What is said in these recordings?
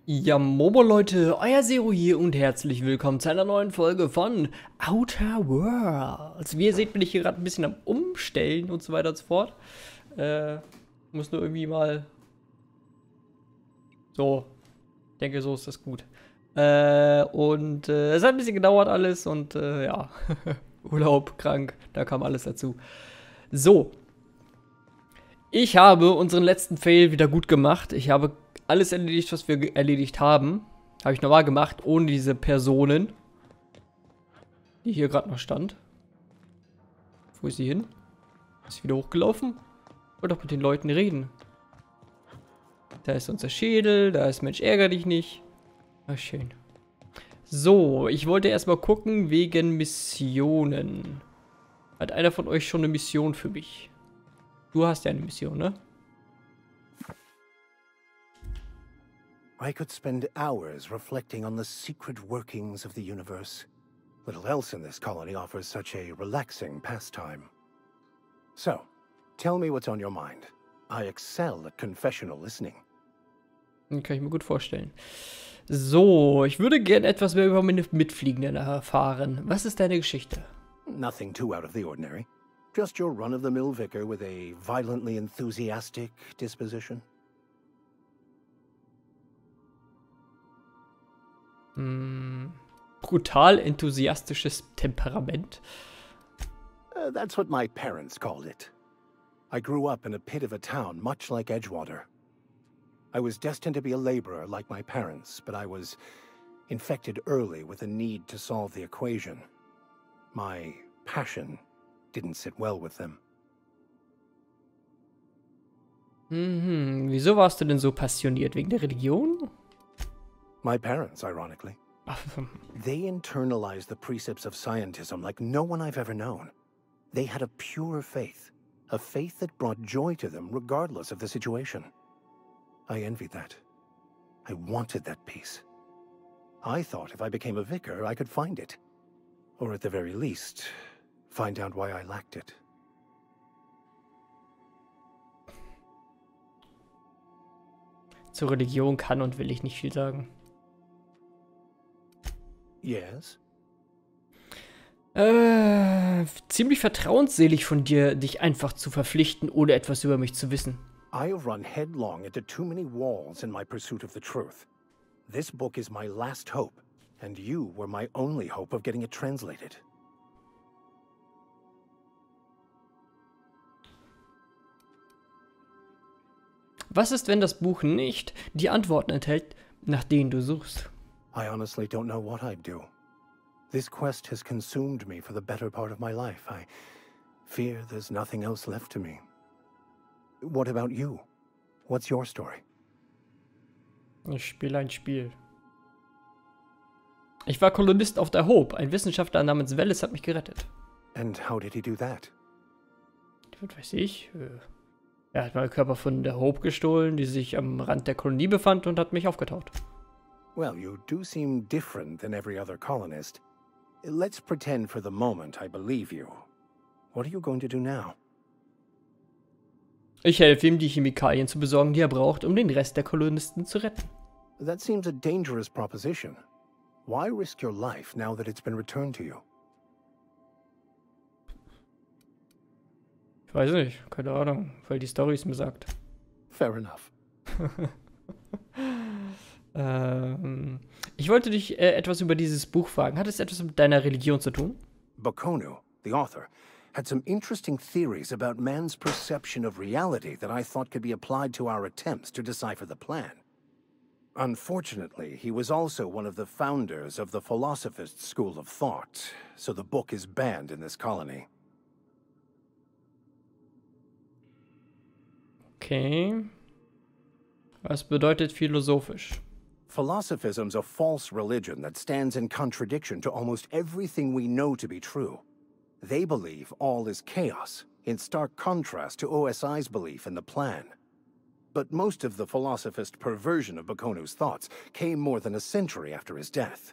Ja, Momo Leute, euer Zero hier und herzlich willkommen zu einer neuen Folge von Outer Worlds. Wie ihr seht, bin ich hier gerade ein bisschen am Umstellen und so weiter und so fort. Muss nur irgendwie mal so, ich denke, so ist das gut. Es hat ein bisschen gedauert alles und ja, Urlaub, krank, da kam alles dazu. So, ich habe unseren letzten Fail wieder gut gemacht. Ich habe alles erledigt, was wir erledigt haben. Habe ich normal gemacht, ohne diese Personen, die hier gerade noch stand. Wo ist sie hin? Ist sie wieder hochgelaufen? Wollte doch mit den Leuten reden. Da ist unser Schädel, da ist Mensch, ärger dich nicht. Ach, schön. So, ich wollte erstmal gucken wegen Missionen. Hat einer von euch schon eine Mission für mich? Du hast ja eine Mission, ne? I could spend hours reflecting on the secret workings of the universe. Little else in this colony offers such a relaxing pastime. So, tell me what's on your mind. I excel at confessional listening. Kann ich mir gut vorstellen. So, ich würde gern etwas mehr über meine Mitfliegenden erfahren. Was ist deine Geschichte? Nothing too out of the ordinary. Just your run-of-the-mill vicar with a violently enthusiastic disposition. Brutal enthusiastisches Temperament. That's what my parents called it. I grew up in a pit of a town much like Edgewater. I was destined to be a laborer like my parents, but I was infected early with a need to solve the equation. My passion didn't sit well with them. Wieso warst du denn so passioniert? Wegen der Religion? My parents, ironically. They internalized the precepts of scientism like no one I've ever known. They had a pure faith, a faith that brought joy to them regardless of the situation. I envied that. I wanted that peace. I thought if I became a vicar, I could find it. Or at the very least, find out why I lacked it. Zur Religion kann und will ich nicht viel sagen. Yes? Ziemlich vertrauensselig von dir, dich einfach zu verpflichten, ohne etwas über mich zu wissen. I have run headlong into too many walls in my pursuit of the truth. This book is my last hope, and you were my only hope of getting it translated. Was ist, wenn das Buch nicht die Antworten enthält, nach denen du suchst? I honestly don't know what I'd do. This quest has consumed me for the better part of my life. I fear there's nothing else left to me. What about you? What's your story? Ich spiele ein Spiel. Ich war Kolonist auf der Hope. Ein Wissenschaftler namens Welles hat mich gerettet. And how did he do that? Was weiß ich. Er hat meinen Körper von der Hope gestohlen, die sich am Rand der Kolonie befand, und hat mich aufgetaucht. Well, you do seem different than every other colonist. Let's pretend for the moment I believe you. What are you going to do now? Ich helfe ihm, die Chemikalien zu besorgen, die er braucht, um den Rest der Kolonisten zu retten. That seems a dangerous proposition. Why risk your life now that it's been returned to you? Ich weiß nicht, keine Ahnung, weil die Story es mir sagt. Fair enough. Ich wollte dich etwas über dieses Buch fragen. Hat es etwas mit deiner Religion zu tun? Bakonu, the author, had some interesting theories about man's perception of reality that I thought could be applied to our attempts to decipher the plan. Unfortunately, he was also one of the founders of the Philosophist School of Thought, so the book is banned in this colony. Okay. Was bedeutet philosophisch? Philosophism's a false religion that stands in contradiction to almost everything we know to be true. They believe all is chaos, in stark contrast to OSI's belief in the plan. But most of the philosophist perversion of Bakonu's thoughts came more than a century after his death.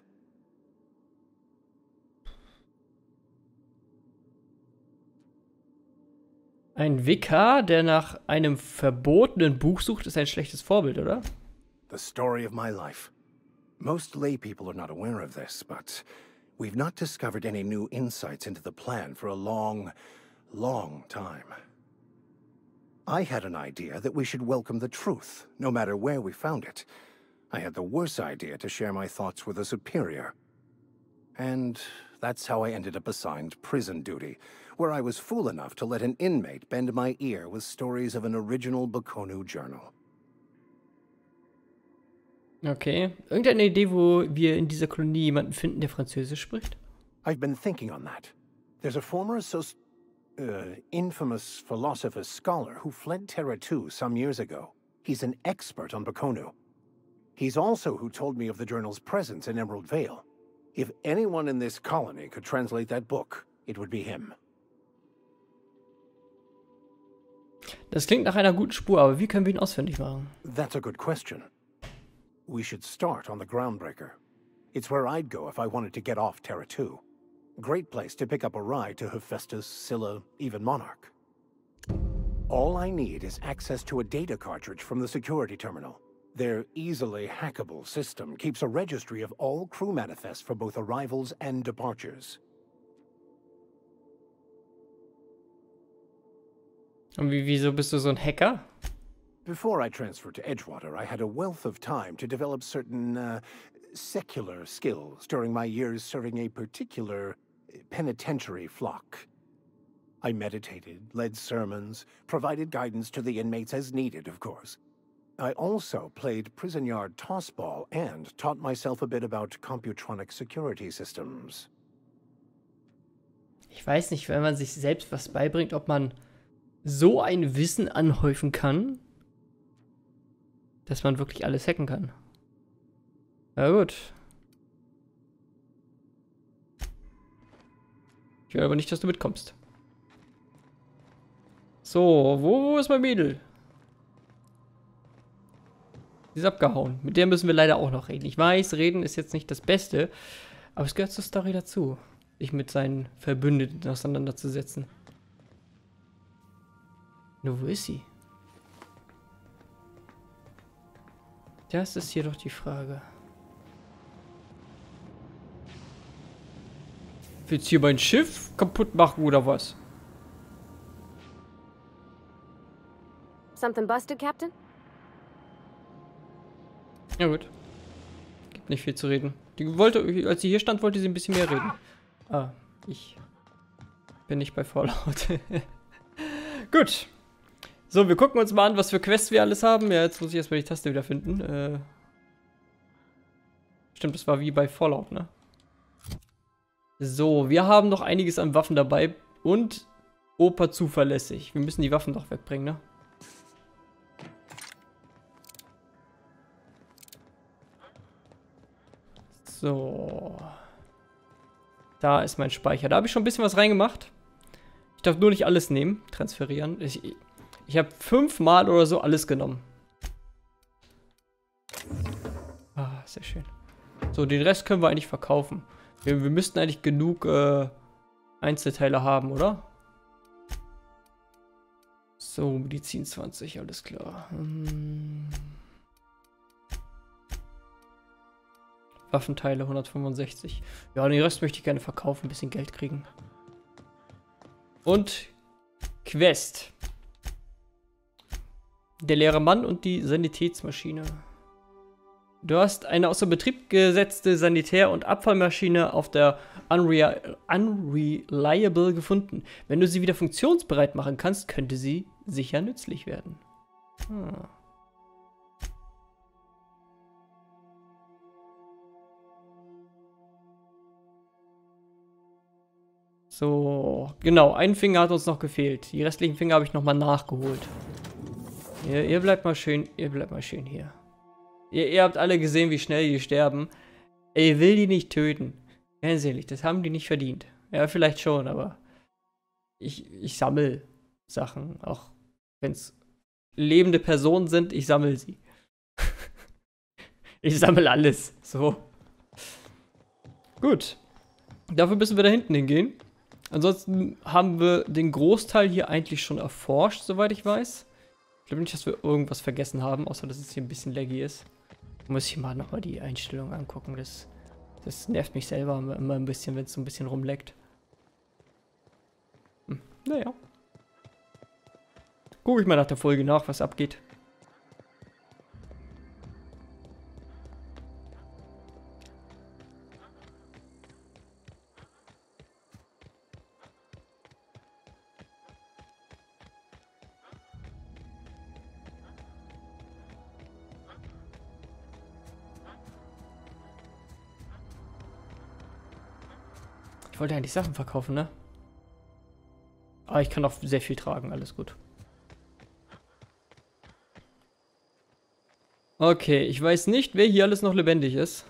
Ein Vikar, der nach einem verbotenen Buch sucht, ist ein schlechtes Vorbild, oder? the story of my life. Most lay people are not aware of this, but we've not discovered any new insights into the plan for a long, long time. I had an idea that we should welcome the truth, no matter where we found it. I had the worse idea to share my thoughts with a superior. And that's how I ended up assigned prison duty, where I was fool enough to let an inmate bend my ear with stories of an original Bokonu journal. Okay. Irgendeine Idee, wo wir in dieser Kolonie jemanden finden, der Französisch spricht? I've been thinking on that. There's a former infamous philosopher scholar who fled Terra 2 some years ago. He's an expert on Bokonu. He's also who told me of the journal's presence in Emerald Vale. If anyone in this colony could translate that book, it would be him. Das klingt nach einer guten Spur, aber wie können wir ihn ausfindig machen? That's a good question. We should start on the Groundbreaker. It's where I'd go if I wanted to get off Terra 2. Great place to pick up a ride to Hephaestus, Scylla, even Monarch. All I need is access to a data cartridge from the security terminal. Their easily hackable system keeps a registry of all crew manifests for both arrivals and departures. Und wieso bist du so ein Hacker? Before I transferred to Edgewater, I had a wealth of time to develop certain, secular skills during my years serving a particular penitentiary flock. I meditated, led sermons, provided guidance to the inmates as needed, of course. I also played prison yard tossball and taught myself a bit about computronic security systems. Ich weiß nicht, wenn man sich selbst was beibringt, ob man so ein Wissen anhäufen kann, dass man wirklich alles hacken kann. Na gut. Ich will aber nicht, dass du mitkommst. So, wo ist mein Mädel? Sie ist abgehauen. Mit der müssen wir leider auch noch reden. Ich weiß, reden ist jetzt nicht das Beste, aber es gehört zur Story dazu, sich mit seinen Verbündeten auseinanderzusetzen. Nur wo ist sie? Das ist hier doch die Frage. Willst du hier mein Schiff kaputt machen oder was? Something busted, Captain? Ja gut. Gibt nicht viel zu reden. Die wollte, als sie hier stand, wollte sie ein bisschen mehr reden. Ah, ich bin nicht bei Fallout. Gut. So, wir gucken uns mal an, was für Quests wir alles haben. Ja, jetzt muss ich erstmal die Taste wieder finden. Stimmt, das war wie bei Fallout, ne? So, wir haben noch einiges an Waffen dabei. Und Opa zuverlässig. Wir müssen die Waffen doch wegbringen, ne? So. Da ist mein Speicher. Da habe ich schon ein bisschen was reingemacht. Ich darf nur nicht alles nehmen. Transferieren. Ich habe 5-mal oder so alles genommen. Ah, sehr schön. So, den Rest können wir eigentlich verkaufen. Wir müssten eigentlich genug Einzelteile haben, oder? So, Medizin 20, alles klar. Waffenteile 165. Ja, den Rest möchte ich gerne verkaufen, ein bisschen Geld kriegen. Und Quest. Der leere Mann und die Sanitätsmaschine. Du hast eine außer Betrieb gesetzte Sanitär- und Abfallmaschine auf der Unreliable gefunden. Wenn du sie wieder funktionsbereit machen kannst, könnte sie sicher nützlich werden. Hm. So, genau, ein Finger hat uns noch gefehlt. Die restlichen Finger habe ich nochmal nachgeholt. Ihr bleibt mal schön, hier. Ihr habt alle gesehen, wie schnell die sterben. Ich will die nicht töten. Ganz ehrlich, das haben die nicht verdient. Ja, vielleicht schon, aber ich sammle Sachen. Auch wenn es lebende Personen sind, ich sammle sie. Ich sammle alles. So. Gut. Dafür müssen wir da hinten hingehen. Ansonsten haben wir den Großteil hier eigentlich schon erforscht, soweit ich weiß. Ich glaube nicht, dass wir irgendwas vergessen haben, außer dass es hier ein bisschen laggy ist. Muss ich mal nochmal die Einstellung angucken. Das nervt mich selber immer ein bisschen, wenn es so ein bisschen rumleckt. Naja. Gucke ich mal nach der Folge nach, was abgeht. Ich wollte eigentlich Sachen verkaufen, ne? Aber ich kann auch sehr viel tragen, alles gut. Okay, ich weiß nicht, wer hier alles noch lebendig ist.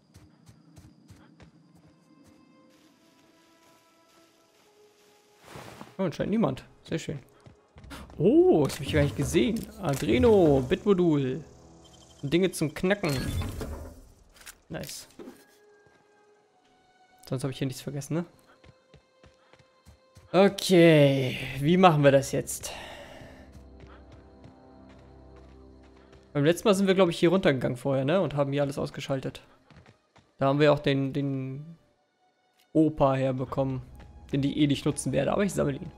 Oh, anscheinend niemand. Sehr schön. Oh, das habe ich gar nicht gesehen. Adreno, Bitmodul. Dinge zum Knacken. Nice. Sonst habe ich hier nichts vergessen, ne? Okay, wie machen wir das jetzt? Beim letzten Mal sind wir, glaube ich, hier runtergegangen vorher, ne? Und haben hier alles ausgeschaltet. Da haben wir auch den Opa herbekommen, den ich eh nicht nutzen werde, aber ich sammle ihn.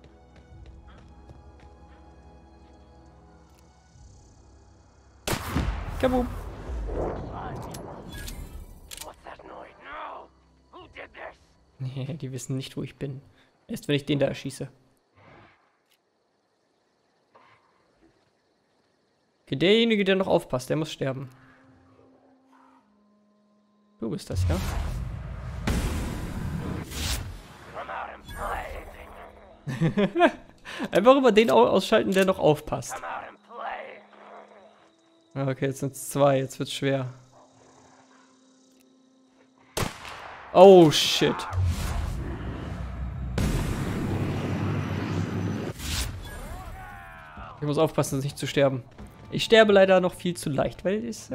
Kaboom. Nee, die wissen nicht, wo ich bin. Erst wenn ich den da erschieße. Okay, derjenige, der noch aufpasst, der muss sterben. Du bist das, ja? Einfach über den ausschalten, der noch aufpasst. Okay, jetzt sind es 2, jetzt wird's schwer. Oh, shit. Ich muss aufpassen, nicht zu sterben. Ich sterbe leider noch viel zu leicht, weil es,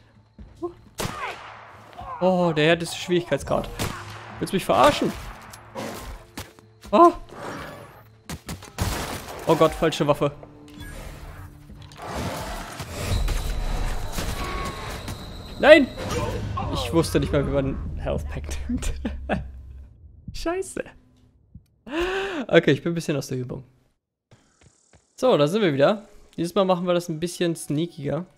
Oh, der härteste Schwierigkeitsgrad. Willst du mich verarschen? Oh. Oh Gott, falsche Waffe. Nein! Ich wusste nicht mal, wie man Health Pack nimmt. Scheiße. Okay, ich bin ein bisschen aus der Übung. So, da sind wir wieder. Dieses Mal machen wir das ein bisschen sneakiger.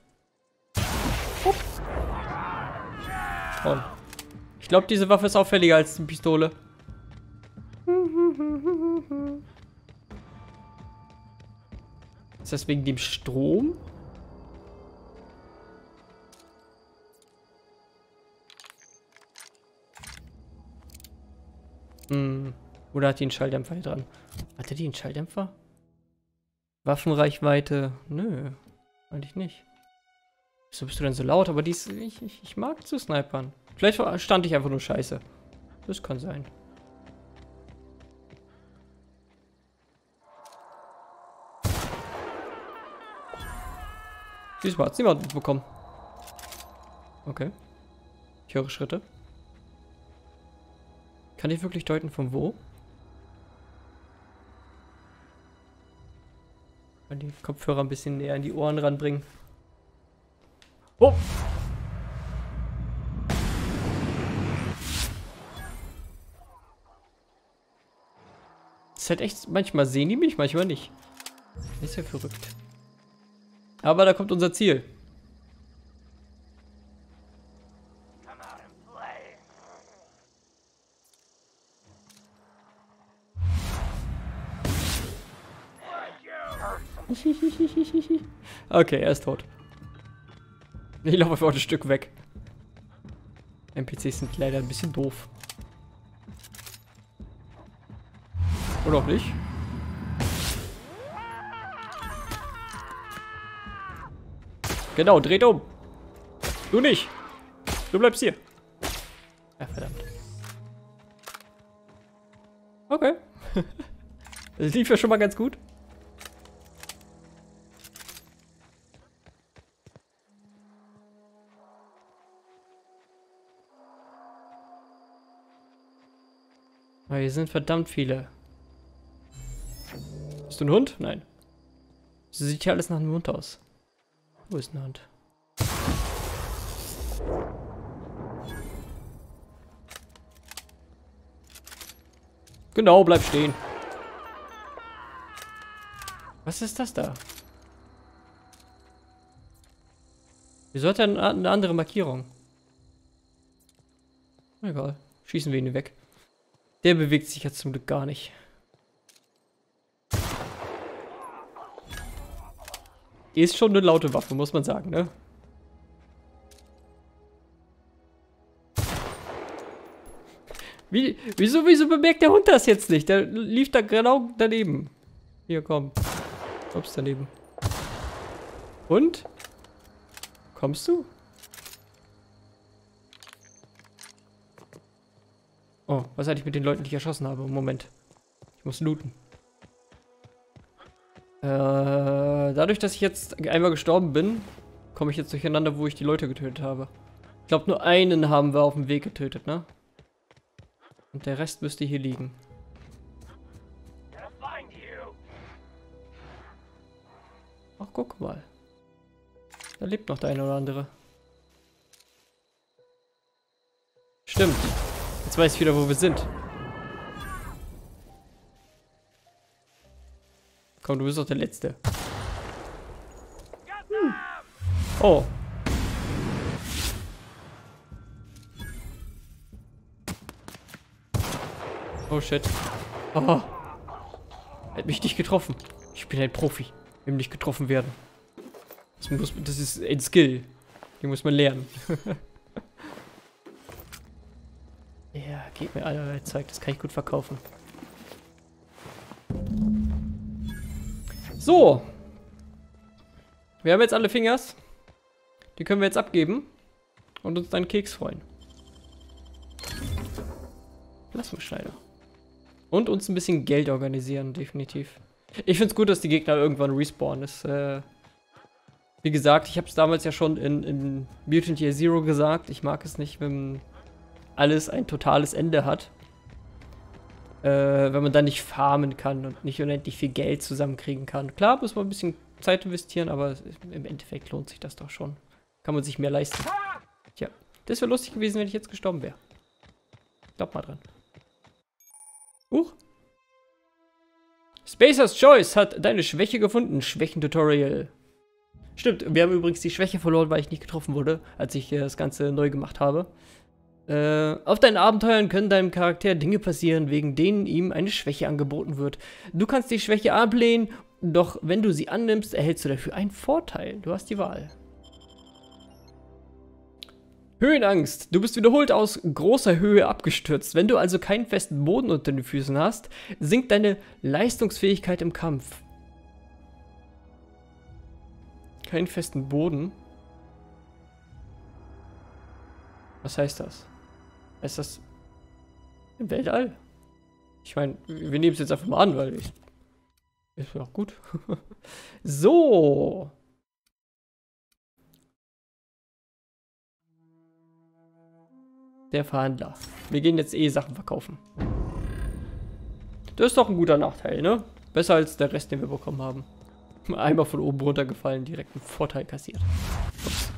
Und ich glaube, diese Waffe ist auffälliger als die Pistole. Ist das wegen dem Strom? Oder hat die einen Schalldämpfer hier dran? Hatte die einen Schalldämpfer? Waffenreichweite? Nö, eigentlich nicht. Wieso bist du denn so laut? Aber ich mag zu snipern. Vielleicht stand ich einfach nur scheiße. Das kann sein. Diesmal hat es niemand mitbekommen. Okay. Ich höre Schritte. Kann ich wirklich deuten, von wo? Mal die Kopfhörer ein bisschen näher an die Ohren ranbringen. Oh! Das ist halt echt, manchmal sehen die mich, manchmal nicht. Ist ja verrückt. Aber da kommt unser Ziel. Okay, er ist tot. Ich laufe einfach ein Stück weg. NPCs sind leider ein bisschen doof. Oder auch nicht. Genau, dreht um. Du nicht. Du bleibst hier. Ja, verdammt. Okay. Das lief ja schon mal ganz gut. Aber hier sind verdammt viele. Bist du ein Hund? Nein. So sieht ja alles nach einem Hund aus. Wo ist ein Hund? Genau, bleib stehen. Was ist das da? Wieso hat er eine andere Markierung? Egal. Schießen wir ihn weg. Der bewegt sich jetzt zum Glück gar nicht. Die ist schon eine laute Waffe, muss man sagen, ne? Wieso bemerkt der Hund das jetzt nicht? Der lief da genau daneben. Hier, komm. Ups, daneben. Und? Kommst du? Oh, was hatte ich mit den Leuten, die ich erschossen habe? Moment. Ich muss looten. Dadurch, dass ich jetzt einmal gestorben bin, komme ich jetzt durcheinander, wo ich die Leute getötet habe. Ich glaube, nur einen haben wir auf dem Weg getötet, ne? Und der Rest müsste hier liegen. Ach, guck mal. Da lebt noch der eine oder andere. Stimmt. Jetzt weiß ich wieder, wo wir sind. Komm, du bist doch der Letzte. Oh. Oh shit. Oh. Er hat mich nicht getroffen. Ich bin ein Profi. Im nicht getroffen werden. Das ist ein Skill. Den muss man lernen. Ja, geht mir allerlei Zeug. Das kann ich gut verkaufen. So. Wir haben jetzt alle Fingers. Die können wir jetzt abgeben. Und uns dann Keks freuen. Plasmaschneider. Und uns ein bisschen Geld organisieren, definitiv. Ich finde es gut, dass die Gegner irgendwann respawnen. Wie gesagt, ich habe es damals ja schon in Mutant Year Zero gesagt. Ich mag es nicht, wenn alles ein totales Ende hat. Wenn man dann nicht farmen kann und nicht unendlich viel Geld zusammenkriegen kann. Klar, muss man ein bisschen Zeit investieren, aber im Endeffekt lohnt sich das doch schon. Kann man sich mehr leisten. Tja, das wäre lustig gewesen, wenn ich jetzt gestorben wäre. Glaub mal dran. Spacer's Choice hat deine Schwäche gefunden. Schwächen-Tutorial. Stimmt, wir haben übrigens die Schwäche verloren, weil ich nicht getroffen wurde, als ich das Ganze neu gemacht habe. Auf deinen Abenteuern können deinem Charakter Dinge passieren, wegen denen ihm eine Schwäche angeboten wird. Du kannst die Schwäche ablehnen, doch wenn du sie annimmst, erhältst du dafür einen Vorteil. Du hast die Wahl. Höhenangst. Du bist wiederholt aus großer Höhe abgestürzt. Wenn du also keinen festen Boden unter den Füßen hast, sinkt deine Leistungsfähigkeit im Kampf. Keinen festen Boden? Was heißt das? Heißt das im Weltall? Ich meine, wir nehmen es jetzt einfach mal an, weil ist ja auch gut. So. Der Verhandler. Wir gehen jetzt Sachen verkaufen. Das ist doch ein guter Nachteil, ne? Besser als der Rest, den wir bekommen haben. Einmal von oben runtergefallen, direkt einen Vorteil kassiert. Ups.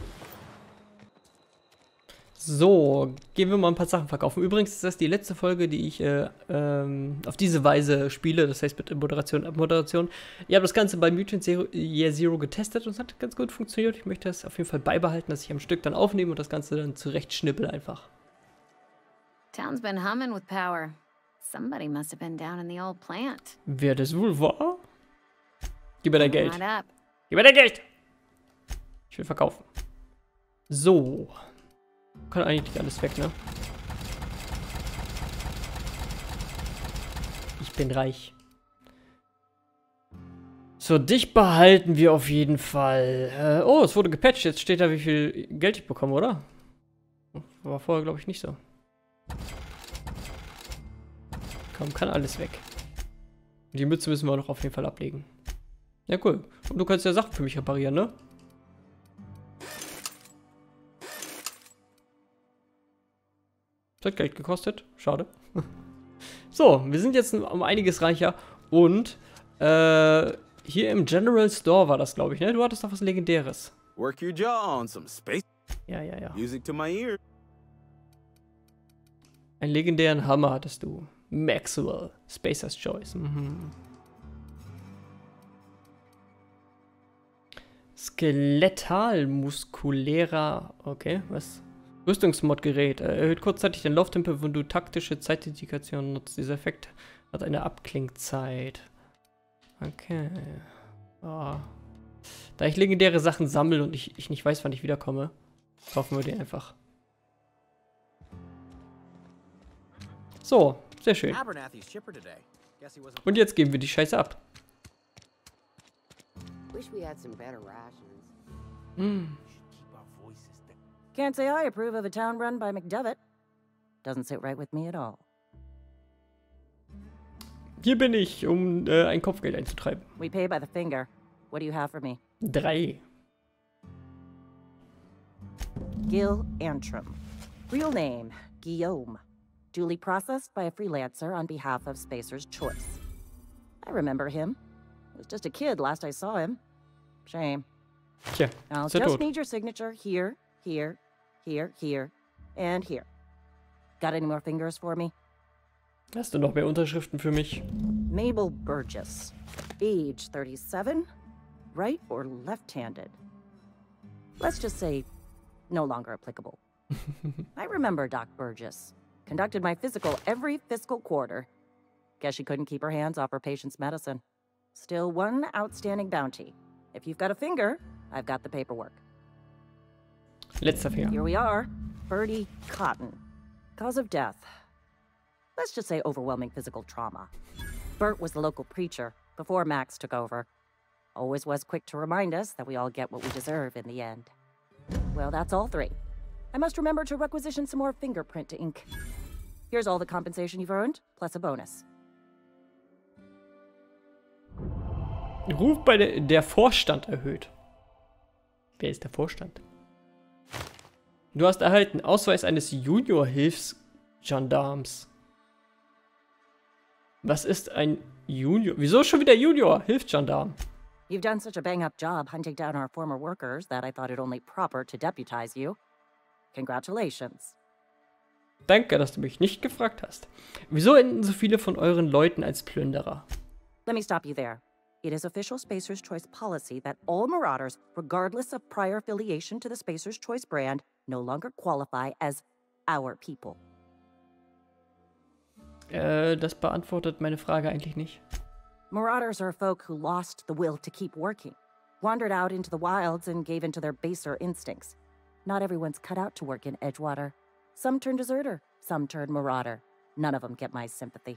So, gehen wir mal ein paar Sachen verkaufen. Übrigens ist das die letzte Folge, die ich auf diese Weise spiele. Das heißt mit Moderation und Abmoderation. Ich habe das Ganze bei Mutant Year Zero getestet und es hat ganz gut funktioniert. Ich möchte es auf jeden Fall beibehalten, dass ich am Stück dann aufnehme und das Ganze dann zurechtschnippel einfach. Town's been humming with power. Somebody must have been down in the old plant. Wer das wohl war? Gib mir dein Geld. Gib mir dein Geld! Ich will verkaufen. So. Kann eigentlich nicht alles weg, ne? Ich bin reich. So, dich behalten wir auf jeden Fall. Oh, es wurde gepatcht. Jetzt steht da, wie viel Geld ich bekomme, oder? War vorher, glaube ich, nicht so. Komm, kann alles weg. Die Mütze müssen wir noch auf jeden Fall ablegen. Ja, cool. Und du kannst ja Sachen für mich reparieren, ne? Das hat Geld gekostet. Schade. So, wir sind jetzt um einiges reicher. Und hier im General Store war das, glaube ich, ne? Du hattest doch was Legendäres. Work your jaw on some space. Ja. Music to my ear. Einen legendären Hammer hattest du. Maxwell. Spacer's Choice. Mhm. Skeletal-muskulärer. Okay, was? Rüstungsmodgerät. Erhöht kurzzeitig den Lauftempo, wenn du taktische Zeitindikationen nutzt. Dieser Effekt hat eine Abklingzeit. Okay. Oh. Da ich legendäre Sachen sammle und ich nicht weiß, wann ich wiederkomme, kaufen wir den einfach. So, sehr schön. Und jetzt geben wir die Scheiße ab. Can't say I approve of a town run by McDevitt. Doesn't sit right with me at all. Hier bin ich, um ein Kopfgeld einzutreiben. We pay by the finger. What do you have for me? 3. Gil Antrim. Real name, Guillaume. Duly processed by a freelancer on behalf of Spacer's Choice. I remember him. Was just a kid last I saw him. Shame. Tja, I'll ist er just tot. need your signature here, here, here, here, and here. Got any more fingers for me? Hast du noch mehr Unterschriften für mich? Mabel Burgess. Age 37. Right or left-handed? Let's just say no longer applicable. I remember Doc Burgess. Conducted my physical every fiscal quarter. Guess she couldn't keep her hands off her patient's medicine. Still one outstanding bounty. If you've got a finger, I've got the paperwork. Letzter Finger. Here we are. Bertie Cotton. Cause of death. Let's just say overwhelming physical trauma. Bert was the local preacher before Max took over. Always was quick to remind us that we all get what we deserve in the end. Well, that's all 3. I must remember to requisition some more fingerprint to ink. Here's all the compensation you've earned, plus a bonus. Ruf bei der Vorstand erhöht. Wer ist der Vorstand? Du hast erhalten Ausweis eines Junior-Hilfsgendarms. Was ist ein Junior? Wieso schon wieder Junior-Hilfsgendarm? You've done such a bang-up job hunting down our former workers that I thought it only proper to deputize you. Congratulations. Danke, dass du mich nicht gefragt hast. Wieso enden so viele von euren Leuten als Plünderer? Let me stop you there. It is official Spacer's Choice policy that all Marauders, regardless of prior affiliation to the Spacer's Choice brand, no longer qualify as our people. Das beantwortet meine Frage eigentlich nicht. Marauders are folk who lost the will to keep working, wandered out into the wilds and gave into their baser instincts. Not everyone's cut out to work in Edgewater. Some turn deserter, some turn marauder. None of them get my sympathy.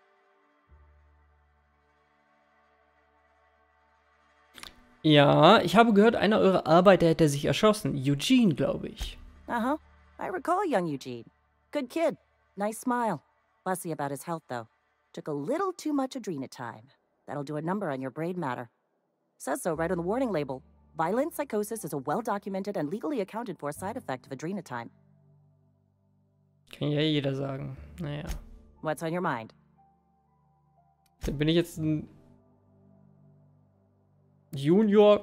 Ja, ich habe gehört, einer eurer Arbeiter hätte sich erschossen. Eugene, glaube ich. Uh-huh. I recall young Eugene. Good kid. Nice smile. Fussy about his health, though. Took a little too much adrenatime. That'll do a number on your brain matter. Says so right on the warning label. Violent psychosis is a well-documented and legally accounted for side effect of adrenatime. Kann ja jeder sagen. Naja. What's on your mind? Dann bin ich jetzt ein Junior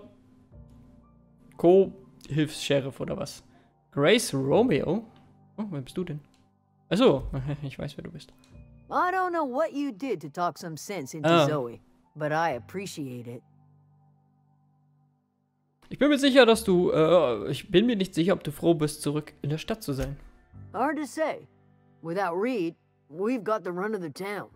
Co-Hilfs-Sheriff oder was? Grace Romeo? Oh, wer bist du denn? Achso, ich weiß, wer du bist. I don't know what you did to talk some sense into Zoe, but I appreciate it. Ich bin mir sicher, dass du, ich bin mir nicht sicher, ob du froh bist, zurück in der Stadt zu sein. Hard to say. Without Reed, we've got the run of the town.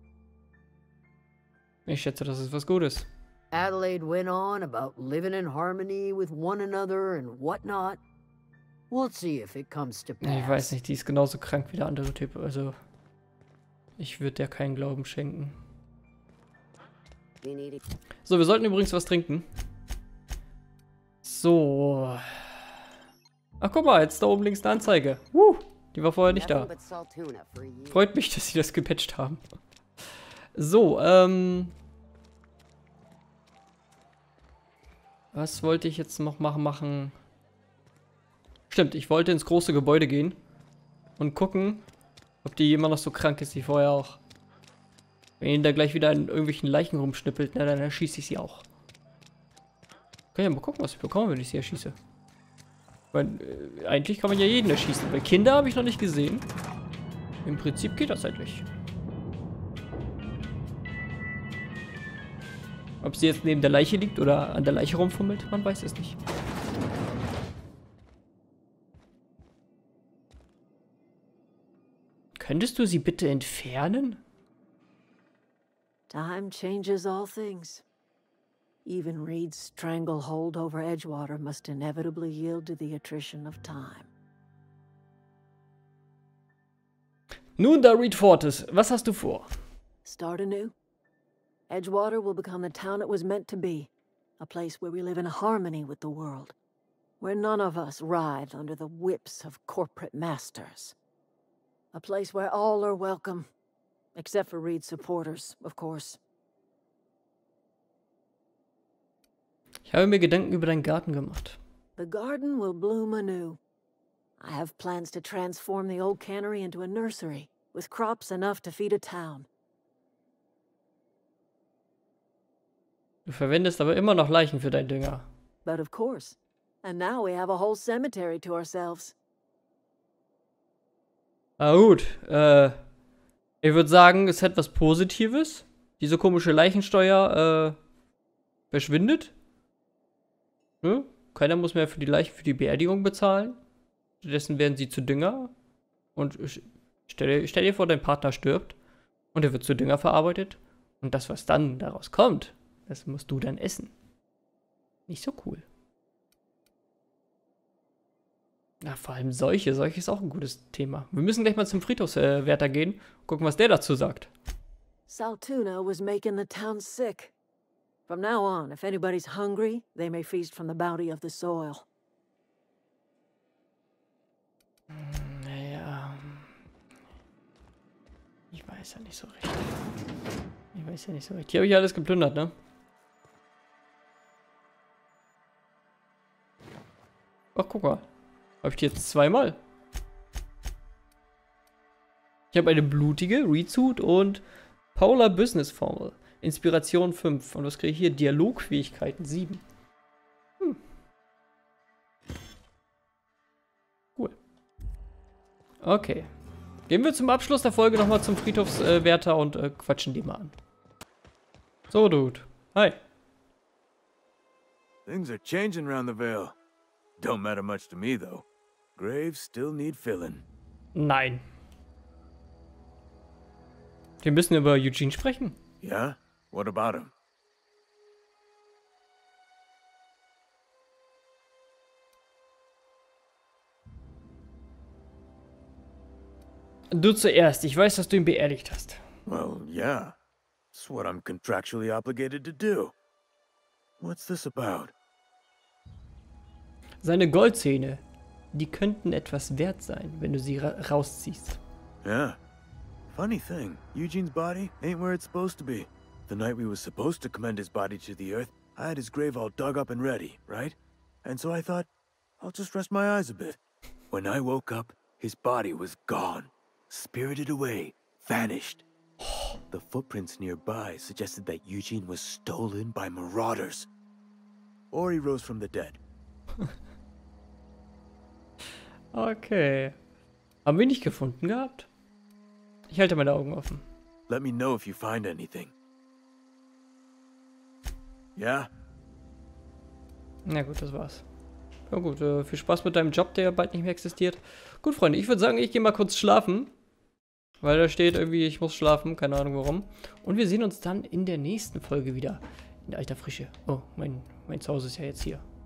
Ich schätze, das ist was Gutes. Adelaide went on about living in harmony with one another and whatnot. We'll see if it comes to pass. Ich weiß nicht, die ist genauso krank wie der andere Typ, also ich würde der keinen Glauben schenken. So, wir sollten übrigens was trinken. So. Ach, guck mal, jetzt da oben links eine Anzeige. Die war vorher nicht da. Freut mich, dass sie das gepatcht haben. So, was wollte ich jetzt noch machen? Stimmt, ich wollte ins große Gebäude gehen und gucken, ob die immer noch so krank ist wie vorher auch. Wenn ihn da gleich wieder in irgendwelchen Leichen rumschnippelt, na, dann erschieße ich sie auch. Kann ja mal gucken, was ich bekomme, wenn ich sie erschieße. Weil, eigentlich kann man ja jeden erschießen. Weil Kinder habe ich noch nicht gesehen. Im Prinzip geht das eigentlich. Ob sie jetzt neben der Leiche liegt oder an der Leiche rumfummelt, man weiß es nicht. Könntest du sie bitte entfernen? Time changes all things. Even Reed's stranglehold over Edgewater must inevitably yield to the attrition of time. Nun, da Reed Fortis, was hast du vor? Start anew. Edgewater will become the town it was meant to be. A place where we live in harmony with the world. Where none of us writhe under the whips of corporate masters. A place where all are welcome. Except for Reed's supporters, of course. Ich habe mir Gedanken über deinen Garten gemacht. The garden will bloom anew. I have plans to transform the old cannery into a nursery, with crops enough to feed a town. Du verwendest aber immer noch Leichen für deinen Dünger. But of course. And now we have a whole cemetery to ourselves. Ah gut, ich würde sagen, es hat was Positives. Diese komische Leichensteuer, verschwindet. Ne? Keiner muss mehr für die Leichen, für die Beerdigung bezahlen. Stattdessen werden sie zu Dünger. Und stell dir vor, dein Partner stirbt. Und er wird zu Dünger verarbeitet. Und das, was dann daraus kommt, das musst du dann essen. Nicht so cool. Ja, vor allem Seuche. Seuche ist auch ein gutes Thema. Wir müssen gleich mal zum Friedhofswärter gehen. Gucken, was der dazu sagt. Saltuna was making the town sick. From now on, if anybody's hungry, they may feast from the bounty of the soil. Naja. Ich weiß ja nicht so recht. Hier habe ich alles geplündert, ne? Ach, guck mal. Habe ich die jetzt zweimal? Ich habe eine blutige Reed-Suit und Polar Business Formel. Inspiration 5. Und was kriege ich hier? Dialogfähigkeiten 7. Cool. Okay. Gehen wir zum Abschluss der Folge nochmal zum Friedhofswärter und quatschen die mal an. So, Dude. Hi. Things are changing around the Vale. Don't matter much to me, though. Graves still need filling. Nein. Wir müssen über Eugene sprechen. Yeah? What about him? Du zuerst. Ich weiß, dass du ihn beerdigt hast. Well, yeah. It's what I'm contractually obligated to do. What's this about? Seine Goldzähne, die könnten etwas wert sein, wenn du sie rausziehst. Yeah. Funny thing, Eugene's body ain't where it's supposed to be. The night we were supposed to commend his body to the earth, I had his grave all dug up and ready, right? And so I thought, I'll just rest my eyes a bit. When I woke up, his body was gone. Spirited away. Vanished. The footprints nearby suggested that Eugene was stolen by marauders. Or he rose from the dead. Okay. Haben wir ihn nicht gefunden gehabt? Ich halte meine Augen offen. Let me know if you find anything. Yeah? Na gut, das war's. Ja gut, viel Spaß mit deinem Job, der ja bald nicht mehr existiert. Gut, Freunde, ich würde sagen, ich gehe mal kurz schlafen. Weil da steht irgendwie, ich muss schlafen, keine Ahnung warum. Und wir sehen uns dann in der nächsten Folge wieder. In alter Frische. Oh, mein Zuhause ist ja jetzt hier.